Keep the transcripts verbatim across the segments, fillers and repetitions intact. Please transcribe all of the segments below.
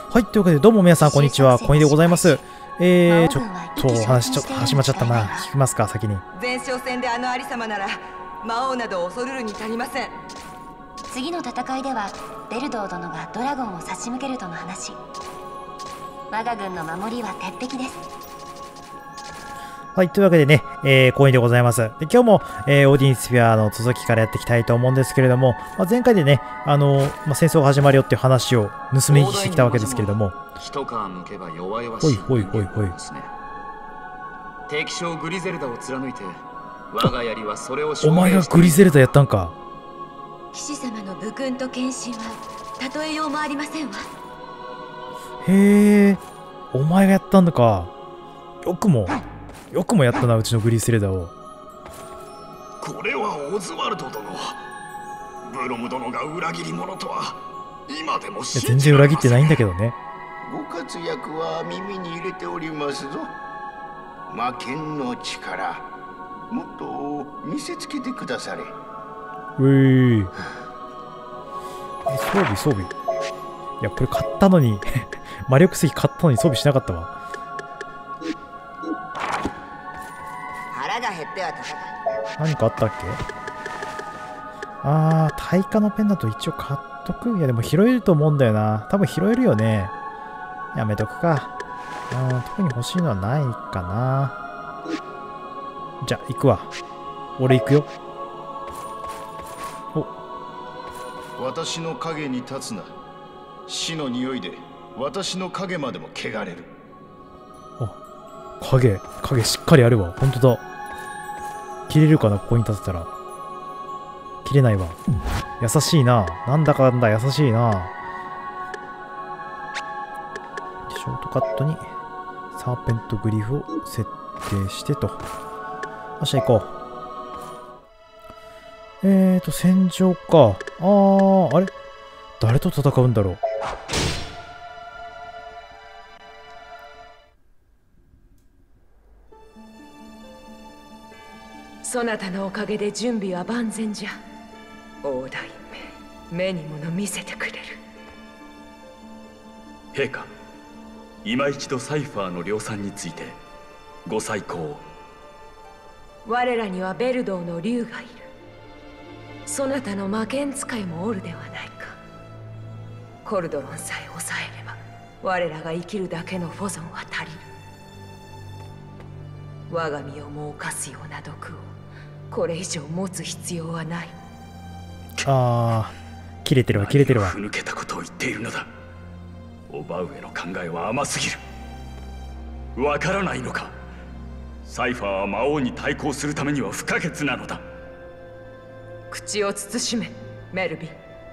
はい、というわけでどうも皆さんこんにちは、コニでございます。えー、ちょっとお話ちょっと始まっちゃったな。聞きますか、先に。 前哨戦であの有様なら魔王など恐るるに足りません。 次の戦いではベルドー殿がドラゴンを差し向けるとの話。我が軍の守りは鉄壁です。 はい、というわけでね、えー、コニでございます。で今日も、えー、オーディンスフィアの続きからやっていきたいと思うんですけれども、まあ、前回でね、あのーまあ、戦争が始まるよっていう話を盗み聞きしてきたわけですけれども、 一皮むけば弱々 ほいしいほいほいほい。 敵将グリゼルダを貫いて我が槍はそれをお前がグリゼルダやったんか。 騎士様の武勲と献身は例えようもありませんわ。 へえ、お前がやったんだか。よくもよくもやったな、うちのグリゼルダを。 これはオズワルド殿。ブロム殿が裏切り者とは今でも信じられません。 いや全然裏切ってないんだけどね。 ご活躍は耳に入れておりますぞ。魔剣の力、もっと見せつけてくだされ。 うーい。え、装備装備。いや、これ買ったのに魔力石買ったのに装備しなかったわ。 腹が減っては戦い。 何かあったっけ。あー、耐火のペンだと一応買っとく。いやでも拾えると思うんだよな。多分拾えるよね。やめとくか。うん、特に欲しいのはないかな。じゃあ行くわ。俺行くよ。 私の影に立つな。死の匂いで私の影までも汚れる。 あ、影影しっかりあるわ。ほんとだ。切れるかな、ここに立てたら。切れないわ。優しいな。なんだかんだ優しいな。ショートカットにサーペントグリフを設定してと。よっしゃ、行こう。えーと、戦場か。あー、あれ誰と戦うんだろう。 そなたのおかげで準備は万全じゃ。大大目、目に物見せてくれる。 陛下、今一度サイファーの量産についてご再考を。 我らにはベルドーの竜がいる。そなたの魔剣使いもおるではないか。コルドロンさえ抑えれば我らが生きるだけのフォゾンは足りる。我が身をも犯すような毒をこれ以上持つ必要はない。 あー、切れてるわ切れてるわ。 ふぬけたことを言っているのだ。叔母上の考えは甘すぎる。わからないのか。サイファーは魔王に対抗するためには不可欠なのだ。 口を慎め、メルビン。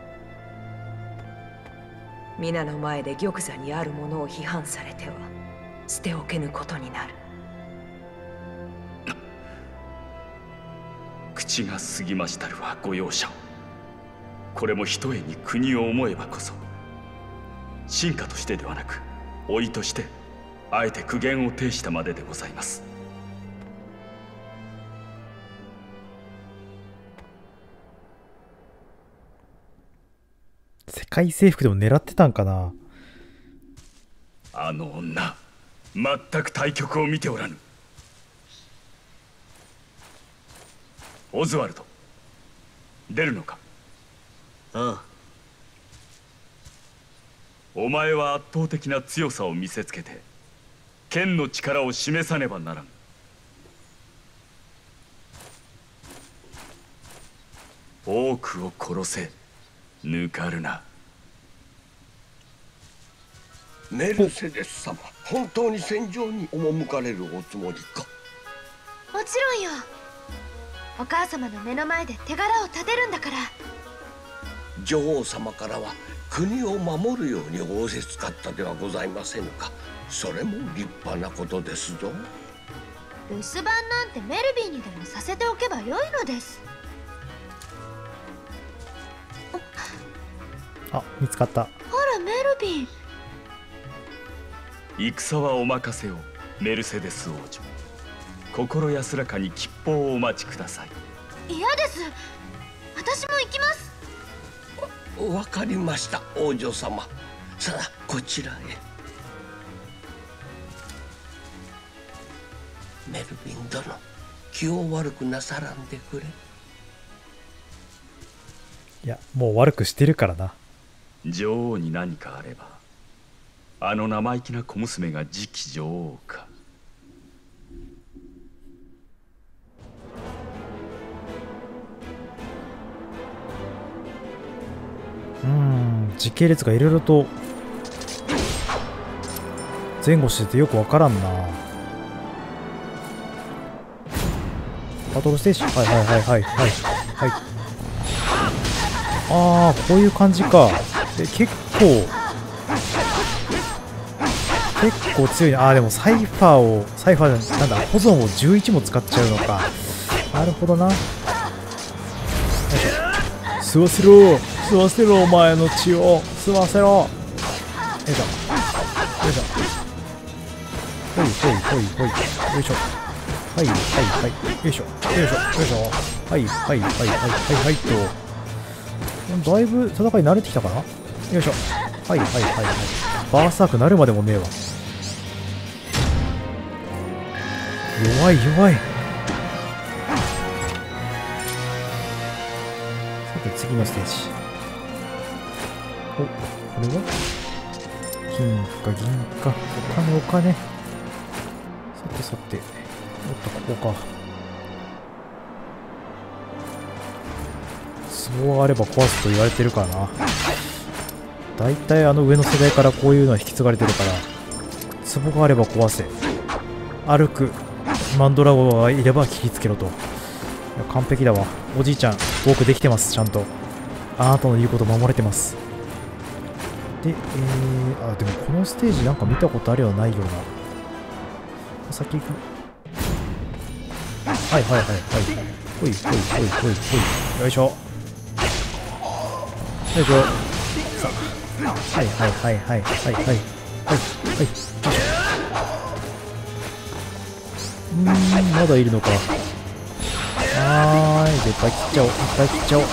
皆の前で玉座にあるものを批判されては捨ておけぬことになる。 口が過ぎましたるはご容赦を。これもひとえに国を思えばこそ、臣下としてではなく甥いとしてあえて苦言を呈したまででございます。 世界征服でも狙ってたんかな。 あの女、全く対局を見ておらぬ。オズワルド、出るのか。 ああ。 お前は圧倒的な強さを見せつけて剣の力を示さねばならん。多くを殺せ、抜かるな。 メルセデス様、本当に戦場に赴かれるおつもりか。 もちろんよ。お母様の目の前で手柄を立てるんだから。 女王様からは国を守るように仰せつかったではございませぬか。それも立派なことですぞ。 留守番なんてメルビンにでもさせておけばよいのです。 あ、見つかった。 ほらメルビン。 戦はお任せを、メルセデス王女。心安らかに吉報をお待ちください。 嫌です。私も行きます。 わかりました、王女様。 さあこちらへ。メルヴィン殿、気を悪くなさらんでくれ。 いやもう悪くしてるからな。 女王に何かあれば、あの生意気な小娘が次期女王か。 うーん、時系列がいろいろと前後しててよくわからんな。バトルステージ、はいはいはいはいはいはい。ああ、こういう感じか。で結構結構強いな。ああ、でもサイファーをサイファーじゃなんだ、保存をじゅういちも使っちゃうのか。なるほどな。吸わせろ吸わせろ、お前の血を吸わせろ。よいしょよいしょ、ほいほいほいほい、よいしょ、はいはいはい、よいしょよいしょよいしょ、はいはいはいはいはいはいと。だいぶ戦い慣れてきたかな。よいしょ、はいはいはいはい。バーサークなるまでもねえわ。弱い弱い。さて次のステージ。お、これは金か銀か、お金お金。さてさて、おっとここか。壺があれば壊すと言われてるからな。だいたいあの上の世代からこういうのは引き継がれてるから、壺があれば壊せ、歩くマンドラゴンがいれば切りつけろと。いや完璧だわ。おじいちゃん僕できてます。ちゃんとあなたの言うこと守れてます。で、えー、あ、でもこのステージなんか見たことあるようなないような。先行く。はいはいはいはい。ほいほいほいほいほい。よいしょ。よいしょ。さあ。はいはいはいはいはいはいはいはい。うーん、まだいるのか。はーい。いっぱい切っちゃおう。いっぱい切っちゃおう。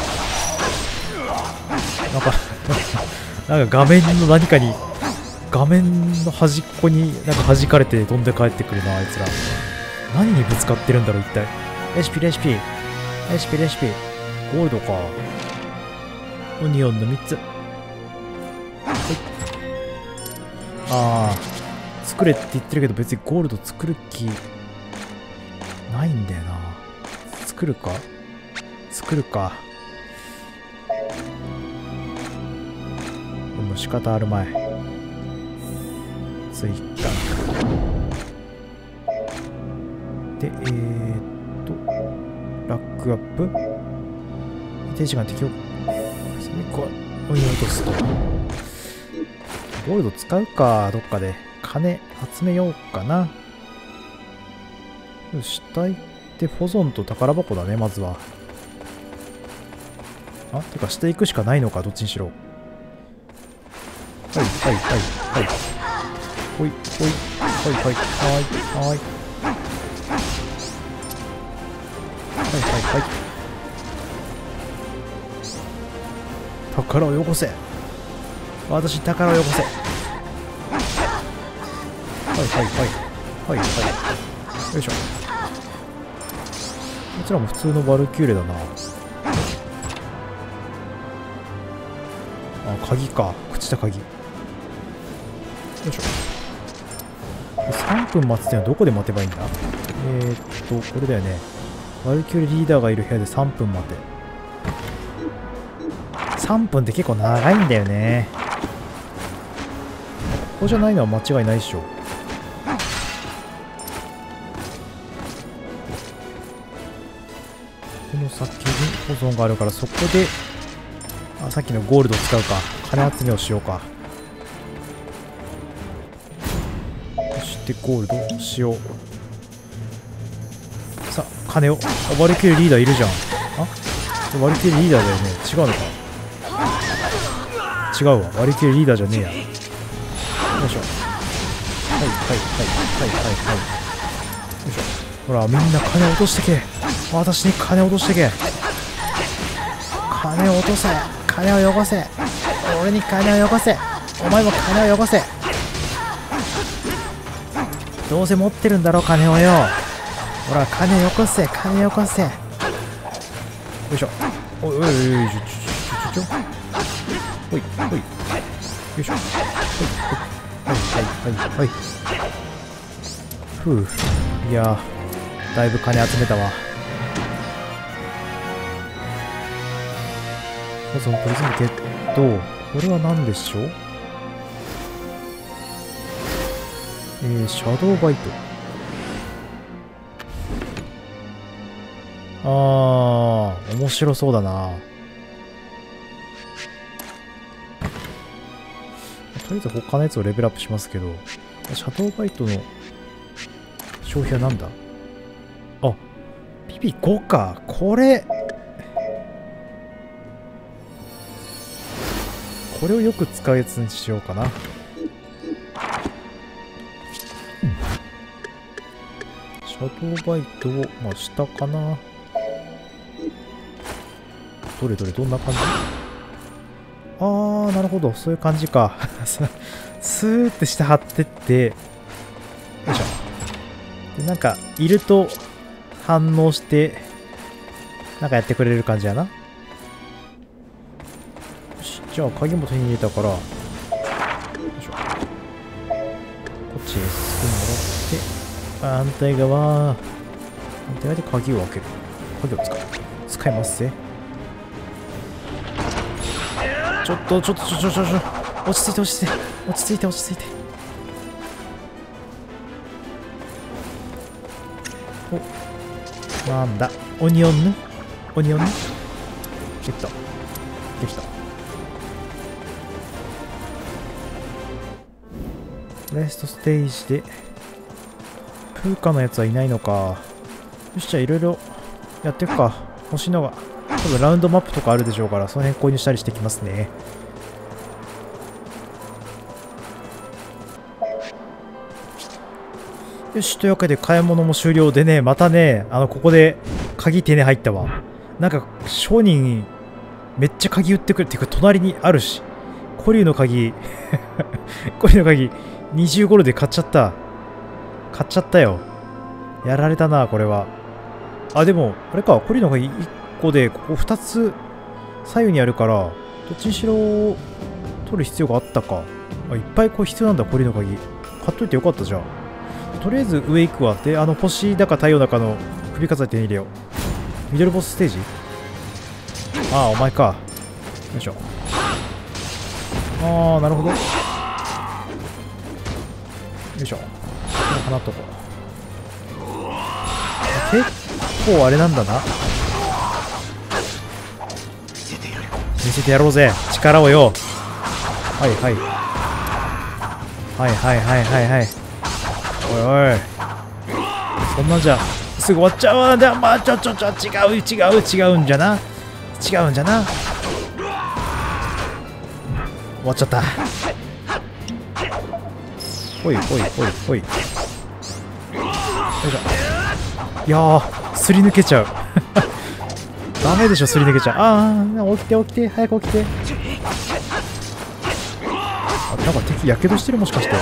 なんかなんか画面の何かに、画面の端っこになんか弾かれて飛んで帰ってくるな、あいつら。何にぶつかってるんだろう、一体。レシピ、レシピ。レシピ、レシピ。ゴールドか。オニオンのみっつ。はい。ああ。作れって言ってるけど、別にゴールド作る気、ないんだよな。作るか作るか。でも仕方あるまい。追加で、えーっとラックアップ停止が適用。それこう追い落とすと。ゴールド使うか。どっかで金集めようかな。死体って保存と宝箱だね、まずは。あ、てかしていくしかないのか、どっちにしろ。はいはいはいはい。ほいほいはいはいはいはいはいはいはい。宝をよこせ。私に宝をよこせ。はいはいはいはいはい。よいしょ。こちらも普通のバルキューレだな。あ、鍵か。朽ちた鍵。よいしょ。さんぷん待つってのはどこで待てばいいんだ。えー、っと、これだよね。バルキューレリーダーがいる部屋でさんぷん待て。さんぷんって結構長いんだよね。ここじゃないのは間違いないでしょ。この先に保存があるから、そこで、あ、さっきのゴールドを使うか。金集めをしようか。そしてゴールドをしよう。さあ、金を。あ、ワルキューレリーダーいるじゃん。あ、ワルキューレリーダーだよね。違うのか。違うわ。ワルキューレリーダーじゃねえや。よいしょ。はいはいはいはいはいはい。よいしょ。ほら、みんな金落としてけ。私に金落としてけ。金を落とせ。金をよこせ。俺に金をよこせ。 お前も金をよこせ。どうせ持ってるんだろ金をよ。ほら金よこせ、金よこせ。よいしょ。おいおいおいおい、ちょちょちょちょちょ。ほいほい。よいしょ。はいはいはいはいはい。ふう。いやー、だいぶ金集めたわ。まずプリズムゲット。これは何でしょう。えー、シャドーバイト。あー、面白そうだな。とりあえず他のやつをレベルアップしますけど、シャドーバイトの消費は何だ。あ、ピピごか。これこれをよく使うやつにしようかな。シャドーバイトを、まあ、下かな。どれどれ、どんな感じ。あー、なるほど、そういう感じか。スーって下張ってって、よいしょ。で、なんか、いると反応して、なんかやってくれる感じやな。よし、じゃあ鍵も手に入れたから、よいしょ。こっちへ進んでもらって、反対側。反対側で鍵を開ける。鍵を使う。使いますぜ。ちょっと、ちょっと、ちょ、ちょ、ちょ、ちょ。落ち着いて、落ち着いて。落ち着いて、落ち着いて。お。なんだ。オニオンヌオニオンヌゲット。できた。レストステージで、プーカのやつはいないのか。よし、じゃあいろいろやっていくか。欲しいのが。多分ラウンドマップとかあるでしょうから、その辺購入したりしてきますね。よし、というわけで買い物も終了でね、またね、あの、ここで鍵手に入ったわ。なんか、商人、めっちゃ鍵売ってくるっていうか、隣にあるし。コリュウの鍵、コリュウの鍵、にじゅうゴールで買っちゃった。買っちゃったよ。やられたな、これは。あ、でも、あれか、コリュウの鍵いっこで、ここふたつ左右にあるから、どっちにしろ取る必要があったか。あ、いっぱいこう必要なんだ、コリュウの鍵。買っといてよかったじゃん。とりあえず上行くわ。で、あの星だか太陽だかの首飾り手に入れよう。ミドルボスステージ。ああ、お前か。よいしょ。ああ、なるほど。よいしょ。これ放っとこう。結構あれなんだな。見せてやろうぜ。力をよ。はいはい。はいはいはいはいはい。おいおい。そんなんじゃすぐ終わっちゃうわ。で、まあちょちょちょ違う違う違うんじゃな。違うんじゃな。終わっちゃった。ほいほいほいほい。よいしょ。いやー、すり抜けちゃう。ダメでしょ、すり抜けちゃう。あー、起きて起きて、早く起きて。あ、なんか敵やけどしてる、もしかして。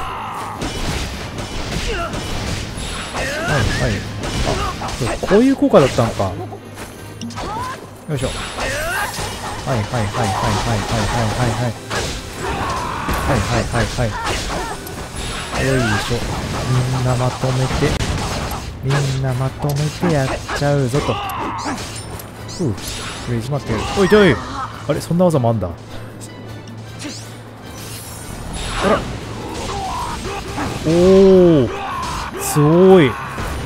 はいはい。あ、こういう効果だったのか。よいしょ。はいはいはいはいはいはいはいはいはい。はいはいはいはい。よいしょ。みんなまとめて。みんなまとめてやっちゃうぞと。ふう。フレーズ待ってる。おいとい。あれ、そんな技もあんだ。あら。おー。すごい。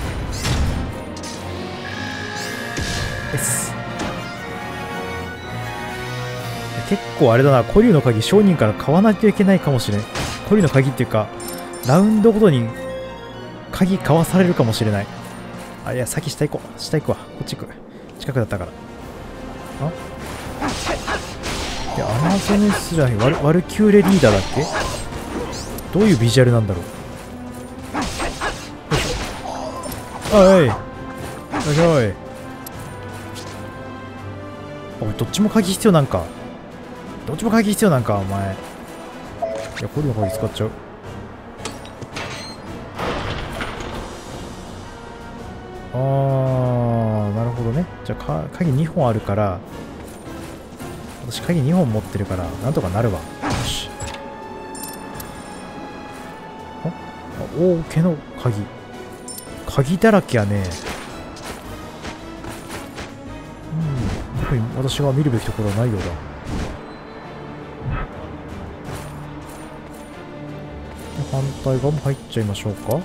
結構あれだな、コリュウの鍵商人から買わないといけないかもしれない。コリュウの鍵っていうか、ラウンドごとに鍵買わされるかもしれない。あ、いや、先下行こう。下行くわ。こっち行く。近くだったから。あ、いや、アマゾネスじゃない、ワル、ワルキューレリーダーだっけ。どういうビジュアルなんだろう。よいしょ。おい。よいしょい。おい、どっちも鍵必要なんか。どっちも鍵必要なんか、お前。 いや、これの鍵使っちゃう。あー、なるほどね。じゃあ、か鍵にほんあるから、私鍵にほん持ってるから、なんとかなるわ。よし。あ、おー、毛の鍵。鍵だらけやね。うん、特に私が見るべきところはないようだ。反対側も入っちゃいましょうか。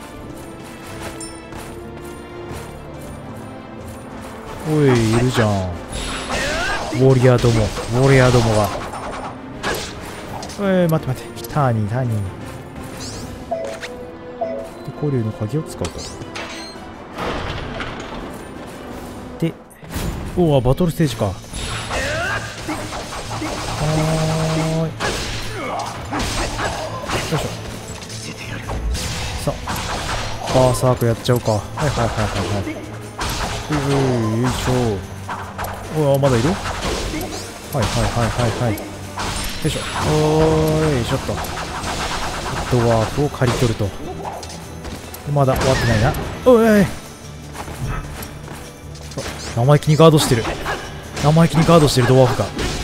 おい、いるじゃん。ウォリアーども、ウォリアーどもが。おい、待って待って。ターニー、ターニー。で、古竜の鍵を使うと。で、おお、バトルステージか。はーい。よいしょ。さあ、バーサークやっちゃうか。はいはいはいはいはい。よいしょ。おお、まだいる？はいはいはいはいはい。よいしょ。おーい、ちょっと。ドワーフを刈り取ると。まだ終わってないな。おい。生意気にガードしてる。生意気にガードしてるドワーフが。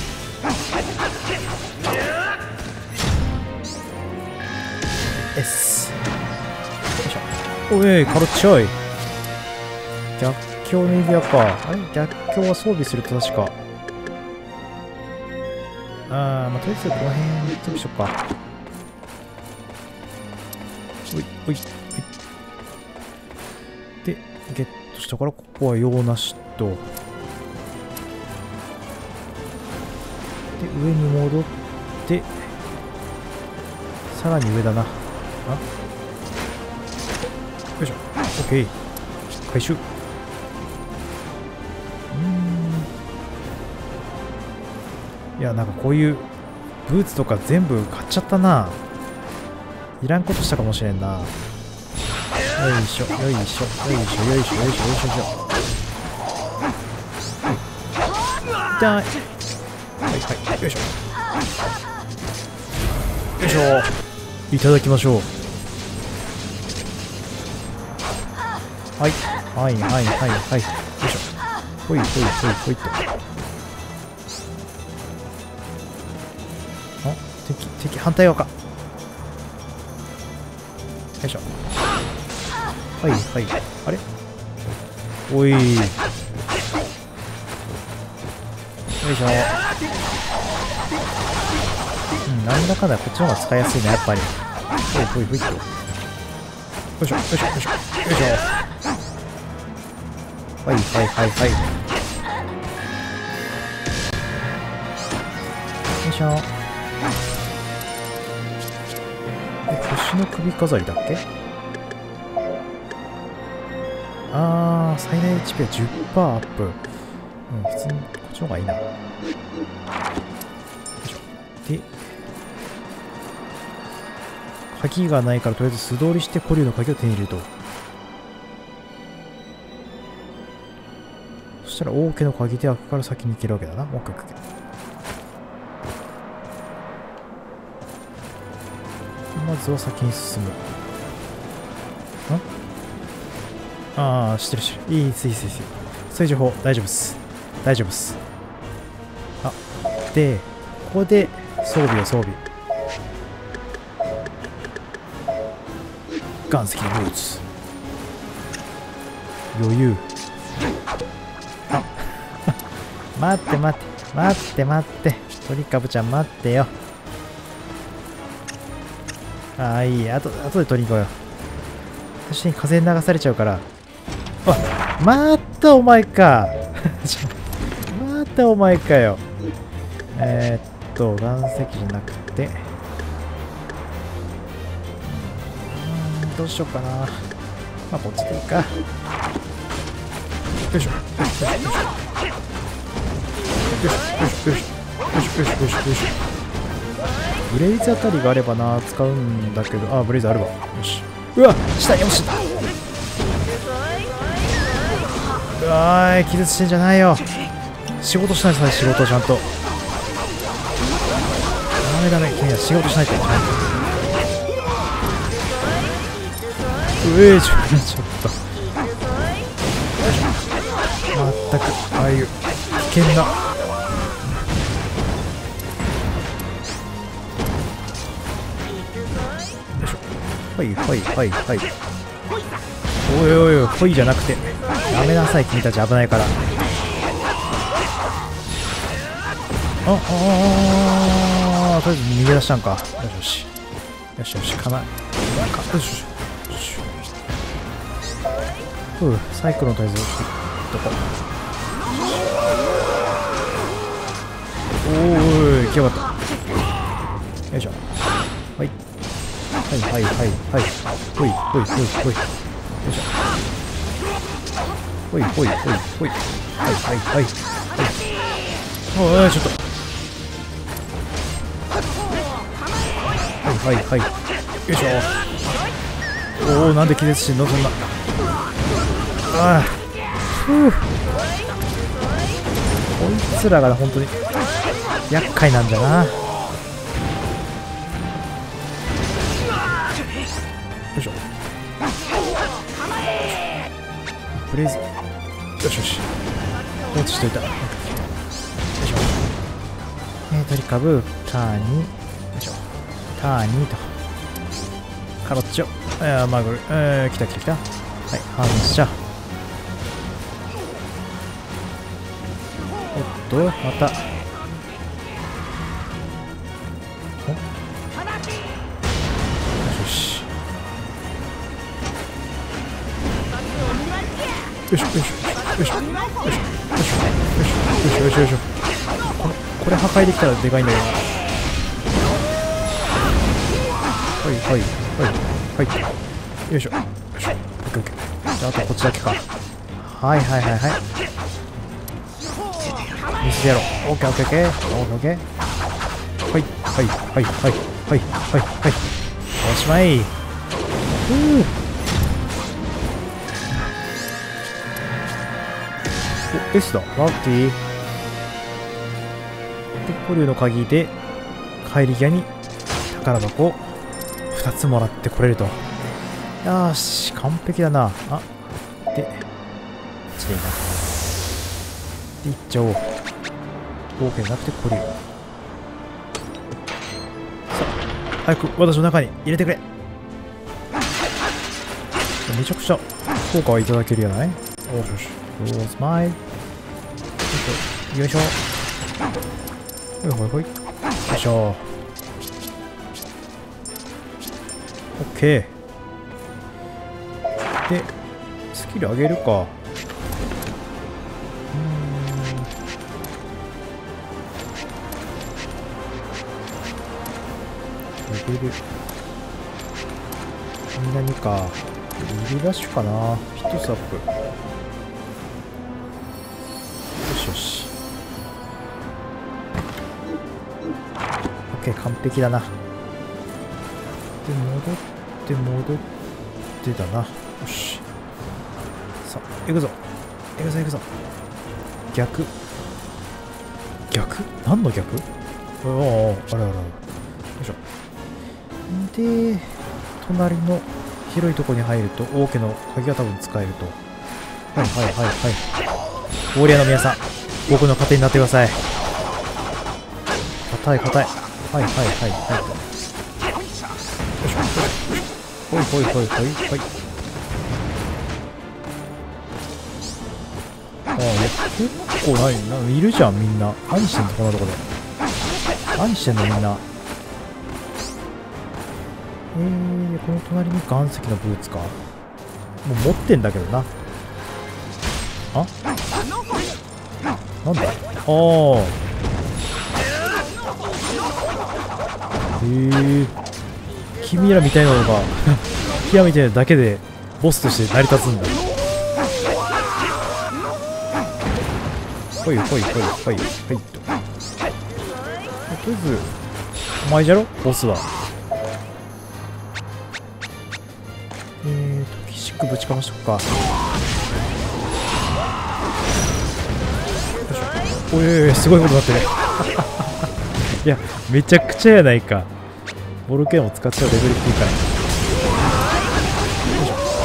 エス。よいしょ。おい、カロッチョイ。逆境の指輪か。あれ逆境は装備すると確か。あー、まあ、とりあえずこの辺行ってみましょうか。おい、おい、おい。で、ゲットしたから、ここは用なしと。で、上に戻って、さらに上だな。あ、よいしょ。オッケー。回収。うーん。いや、なんかこういうブーツとか全部買っちゃったな。いらんことしたかもしれんな。よいしょ、よいしょ、よいしょ、よいしょ、よいしょ、よいしょ、よいしょ。痛い。はいはい、よいしょ。よいしょ。いただきましょう。はい、はい、はい、はい、はい。よいしょ。ほいほいほいほいと。あ、敵、敵、反対側か。よいしょ。はい、はい。あれおい。よいしょ。うん、なんだかんだこっちの方が使いやすいな、やっぱり。ほいほいほいと。よいしょ、よいしょ、よいしょ。よいしょ。はいはいはいはい。よいしょ。え、星の首飾りだっけ？あー、最大 エイチピー は じゅっパーセント アップ。うん、普通にこっちの方がいいな。よいしょ。で、鍵がないからとりあえず素通りして古竜の鍵を手に入れると。そしたら王家の鍵で開くから先に行けるわけだな。オッケーオッケー。まずは先に進む。んああ、知ってる知ってる。いいですいいですいいです。そういう情報大丈夫っす。大丈夫っす。あ、で、ここで装備を装備。岩石のブーツ。余裕。あ待って待って待って待って。鳥かぶちゃん待ってよ。ああ、いい。あと、あとで取りに行こうよ。私に風に流されちゃうから。あ、またお前か。またお前かよ。えー、っと、岩石じゃなくて。うーん、どうしようかな。まあ、こっちでいいか。よいしょ。よいしょ。よいしょ。よいしょ。よいしょ。よいしょ。よいしょ。よいしょ。よいしょ。よいしょ。よいしょ。ブレイズあたりがあればな、使うんだけど、あ、ブレイズあるわ。よし。うわ、下に落ちた。うわーい、気絶してんじゃないよ。仕事しないとね、仕事ちゃんと。ダメダメ、君は仕事しないと。 えー、ちょちょっとまったくああいう危険なはいはいはいはい。おいおいおい、ほいじゃなくてやめなさい、君たち危ないから。あああ、とりあえず逃げ出したんか。よしよしよしよし、かなよしよしよし。ふう、サイクロンとりあえずどこ。おーい、来やがった。よいしょ。はいはいはいはいはい。ほいほいほいほい。よいしょ。ほいほいほいほい。はいはいはいはい。おいちょっと。はいはいはい。よいしょ。おお、なんで気絶してんのそんな。ああ。ふう。こいつらが本当に厄介なんじゃな。よいしょ。プレイズ。よしよし。放置しといた。よいしょ。えー、トリカブ、ターニ、よいしょ。ターニと。カロッチョ。えー、マグル。えー、来た来た来た。はい、反射。おっと、また。よいしょよいしょよいしょよいしょよいしょよいしょよいしょよいしょよいしょよいしょ。これこれ破壊できたらでかいんだけどな。はいはいはいはいよいしょよいしょ。オッケーオッケー。じゃああとこっちだけか。はいはいはいはい。見せてやろう。オッケーオッケーオッケーオッケーオッケー。はいはいはいはいはいはいはい。おしまい。ふう。S だ、ラッキー。で、古流の鍵で帰り際に宝箱をふたつもらってこれると。よーし、完璧だな。あ、で、こっちでいいな。で、いっちゃおう。冒険なくて古流。さあ、早く私の中に入れてくれ。めちゃくちゃ効果はいただけるやない。おしよし。ローズマイ。よいしょ。ほいほいほい。よいしょ。オッケー。で、スキル上げるか。うーん。レベル。何か。リビラッシュかな。一つアップ。よし。オッケー、完璧だな。で、戻って戻ってだな。よし。さあ、行くぞ。行くぞ行くぞ。逆。逆？何の逆？ああ、あらあら。よいしょ。で、隣の広いところに入ると、王家の鍵が多分使えると。はいはいはいはい。ウォリアーの皆さん、僕の糧になってください。硬い硬い。はいはいはいはい。よいしょ。ほいほいほいほいほい。ああ、いや、結構ない。ないるじゃん、みんな。何してんの、こんなとこで。何してんの、みんな。えー、この隣に岩石のブーツか。もう持ってんだけどな。あなんだああ。へえ。君らみたいなのがキアみたいなだけでボスとして成り立つんだ。ほいほいほいほいほいと。とりあえずお前じゃろボスは。えーとキシックぶちかましとくか。おいおい、すごいことになってるいや、めちゃくちゃやないか。ボルケーノも使っちゃうレベル低いから。よいしょ。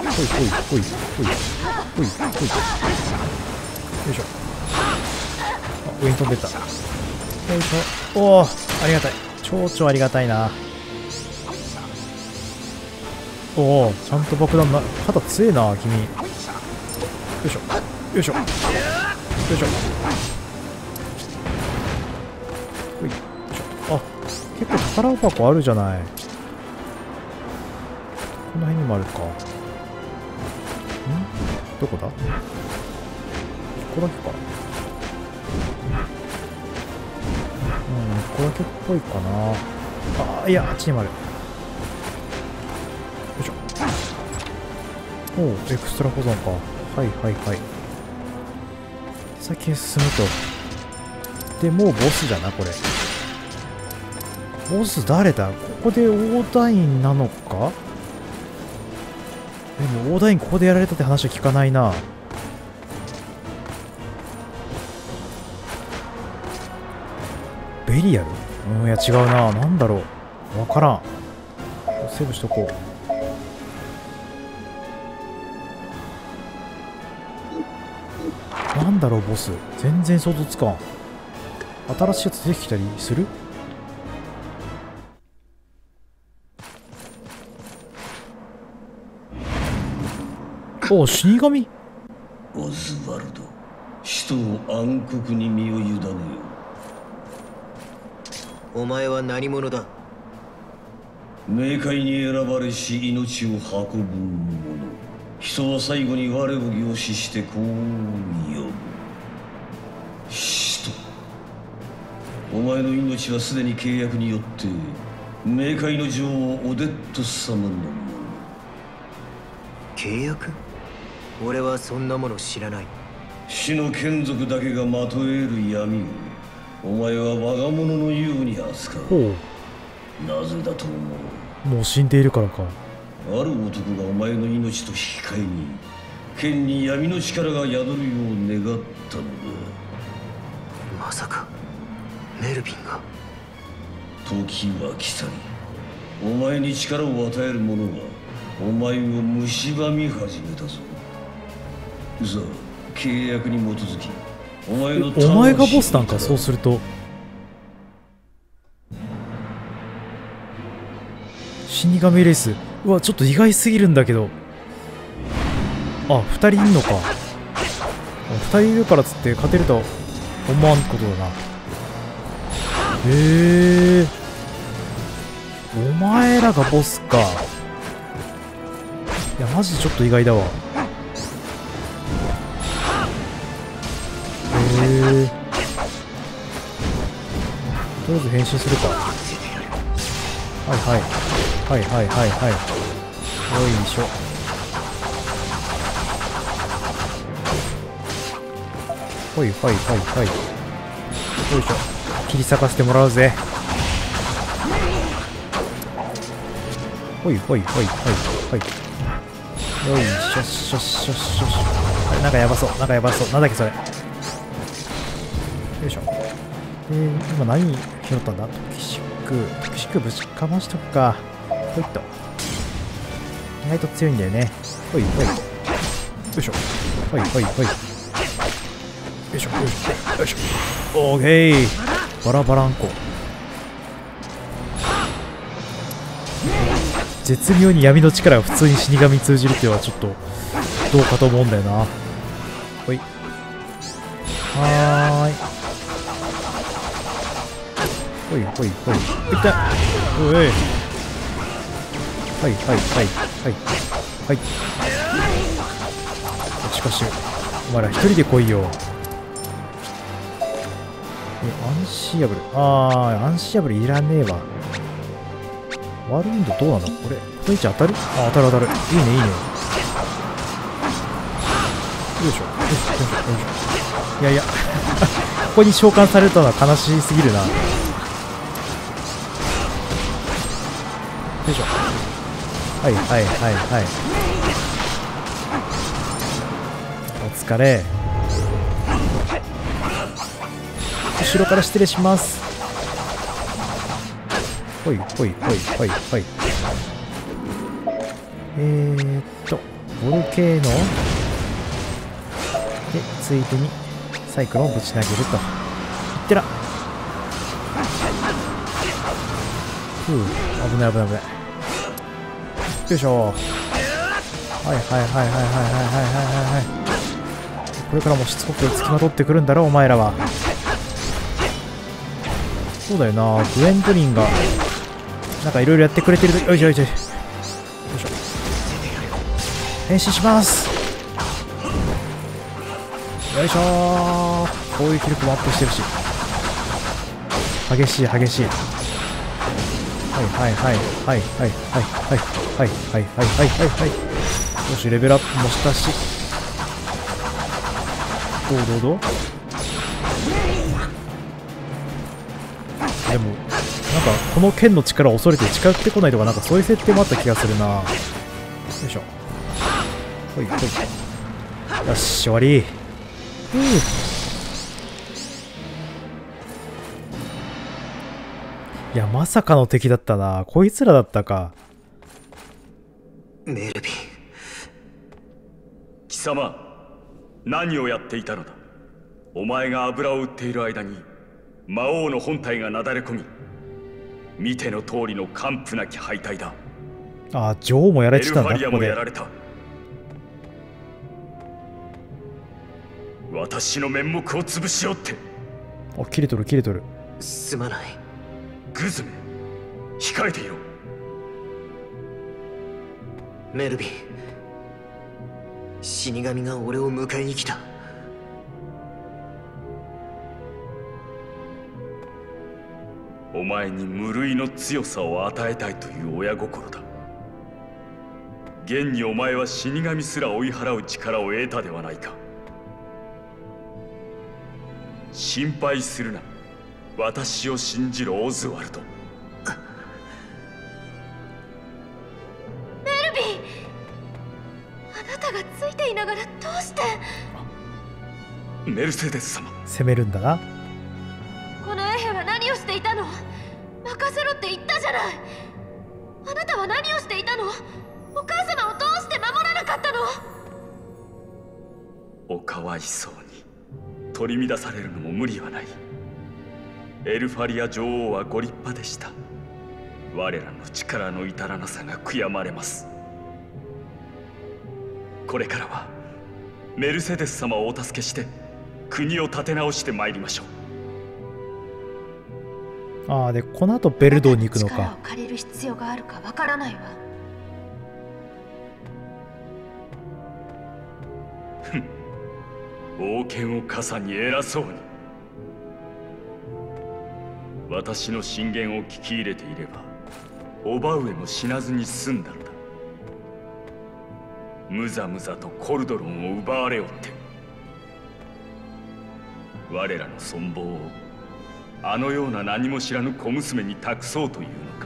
ほいほいほいほいほいほいほい。よいしょ。あ、上に飛んでった。よいしょ。おお、ありがたい。超々ありがたいな。おお、ちゃんと爆弾な、肩強えな、君。よいしょ。よいしょ。よいしょ。ほい。よいしょ。あ、結構宝箱あるじゃない。この辺にもあるか。ん？どこだ？ここだけか。うん、ここだけっぽいかな。あ、いや、あっちにもある。よいしょ。おう、エクストラ保存か。はいはいはい。先へ進むと。で、もうボスじゃな、これ。ボス誰だ？ここでオーダインなのか？でもオーダインここでやられたって話は聞かないな。ベリアル？うん、いや違うな。なんだろう。わからん。セーブしとこう。なんだろう、ボス。全然想像つかん。新しいやつ出てきたりする？お、死神？ オズワルド、使徒を暗黒に身を委ねよ。 お前は何者だ？ 冥界に選ばれし命を運ぶ者。人は最後に我を凝視してこう呼ぶ。使徒。お前の命はすでに契約によって冥界の女王オデット様のもの。 契約？俺はそんなもの知らない。 死の眷属だけがまとえる闇をお前は我が物のように扱う。なぜだと思う？ もう死んでいるからか。 ある男がお前の命と引き換えに剣に闇の力が宿るよう願ったのだ。 まさかメルヴィンが？ 時は来たり、お前に力を与える者がお前を蝕み始めたぞ。さあ、契約に基づきお前のお前がボスなんか？そうすると死神レース。うわ、ちょっと意外すぎるんだけど。あ、ふたりいんのか。ふたりいるからっつって勝てるとは思わんことだな。へえ、お前らがボスか。いや、マジちょっと意外だわ。へえ、とりあえず変身するか。はいはいはいはいはいはい。よいしょ。ほいほいほいほい。よいしょ。切り裂かせてもらうぜ。ほいほいほいほいほい。よいしょしょしょしょしょ。なんかやばそう、なんかやばそう。なんだっけそれ。よいしょ。えー、今何拾ったんだ？トキシック。トキシックぶちかましとくか。ほいっと。意外と強いんだよね。ほいほい。よいしょ。ほいほいほい。よいしょよいしょよいしょ。オーケー。バラバランコ。絶妙に闇の力が普通に死神通じるっていうのはちょっとどうかと思うんだよな。ほい。はーい。ほいほいほい。いった。おい。はいはいはいはいはい。しかしお前ら一人で来いよ。え、アンシーアブル。あー、アンシーアブルいらねえわ。ワールウィンドどうなんだこれ。この位置当たる？あ、当たる当たる。いいねいいね。よいしょよいしょよいしょよいしょ。いやいやここに召喚されたのは悲しすぎるな。よいしょ。はいはいはいはい。お疲れ。後ろから失礼します。ほいほいほいほいほい。えーっとボルケーノで、ついでにサイクロンをぶち投げると。いってら。ふう、危ない危ない危ない。よいしょ。はいはいはいはいはいはいはいはいはい。これからもしつこく付きまとってくるんだろう、お前らは。そうだよな、グエンドリンがなんかいろいろやってくれてると。よいしょよいしょよいしょ。変身します。よいしょー。攻撃力もアップしてるし、激しい激しい。はいはいはいはいはいはいはいはいはいはいはいはい。よし、レベルアップもしたし。どうどうどう。でもなんかこの剣の力を恐れて近寄ってこないとか、なんかそういう設定もあった気がするな。よいしょ。ほいほい。よし、終わり。ふう。いや、まさかの敵だったな。こいつらだったか。 メルビン。 貴様、何をやっていたのだ。お前が油を売っている間に魔王の本体がなだれ込み、見ての通りの完膚なき敗退だ。 ああ、女王もやられてたんだ。 エルファリアもやられた。私の面目を潰しよって。 あ、切れとる切れとる。 すまない。 グズメ、控えていろ。 メルビン、死神が俺を迎えに来た。 お前に無類の強さを与えたいという親心だ。現にお前は死神すら追い払う力を得たではないか。心配するな。私を信じるオズワルド。 メルビン、あなたがついていながらどうして。 メルセデス様、 攻めるんだな。 このエヘは何をしていたの。任せろって言ったじゃない。あなたは何をしていたの。お母様をどうして守らなかったの。 おかわいそうに取り乱されるのも無理はない。エルファリア女王はご立派でした。我らの力の至らなさが悔やまれます。これからはメルセデス様をお助けして国を立て直してまいりましょう。ああ、でこの後ベルドーに行くのか。 力を借りる必要があるかわからないわ。 ふん、王権を傘に偉そうに。私の進言を聞き入れていれば叔母上も死なずに済んだのだ。むざむざとコルドロンを奪われよって。我らの存亡をあのような何も知らぬ小娘に託そうというのか。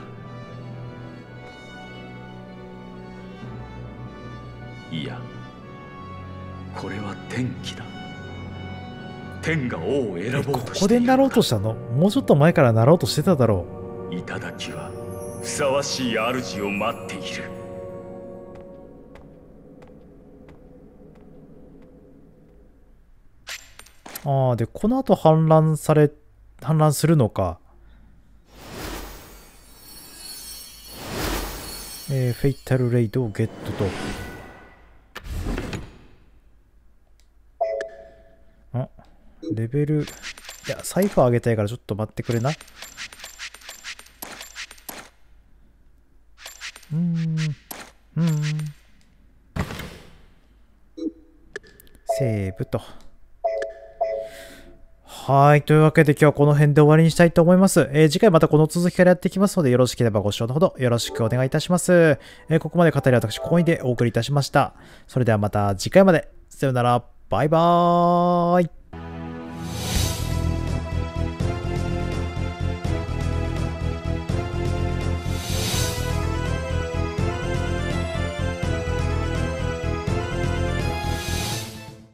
いや、これは天気だ。天が王を選ぼうとしている。ここでなろうとしたの？もうちょっと前からなろうとしてただろう。頂はふさわしい主を待っている。 ああ、でこの後反乱され反乱するのか。えー、フェイタルレイドをゲットと。あ、レベル、いや、サイファー上げたいからちょっと待ってくれな。うーん、うーん。セーブと。はい。というわけで今日はこの辺で終わりにしたいと思います。えー、次回またこの続きからやっていきますので、よろしければご視聴のほどよろしくお願いいたします。えー、ここまで語り私、ここにでお送りいたしました。それではまた次回まで。さよなら。バイバーイ。